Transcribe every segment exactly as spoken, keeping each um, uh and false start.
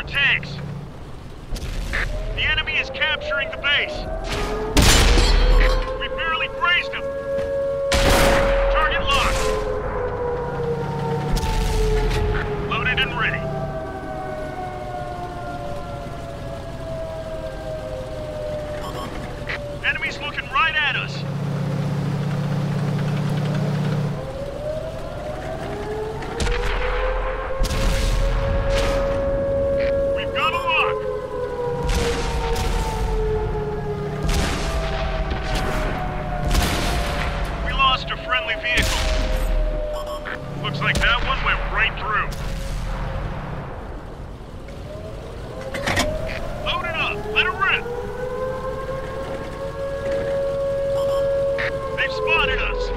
tanks. The enemy is capturing the base. We barely grazed him. Target locked. Loaded and ready. Enemy's looking right at us. We've got a lock. We lost a friendly vehicle. Looks like that one went right through. Load it up. Let it rip. They've spotted us.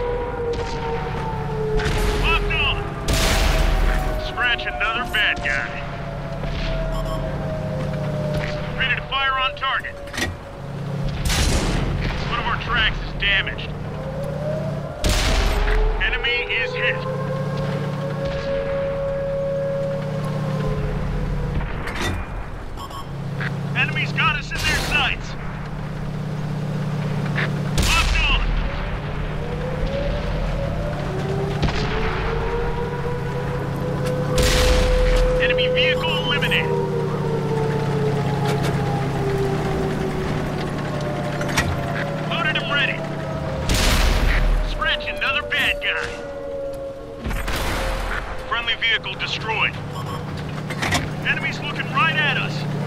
Locked on. Scratch another bad guy. Ready to fire on target. One of our tracks is damaged. Enemy is hit. Enemy's got us in their sights. Locked on. Enemy vehicle eliminated. Loaded and ready. Scratch another bad guy. Friendly vehicle destroyed. Enemy's looking right at us.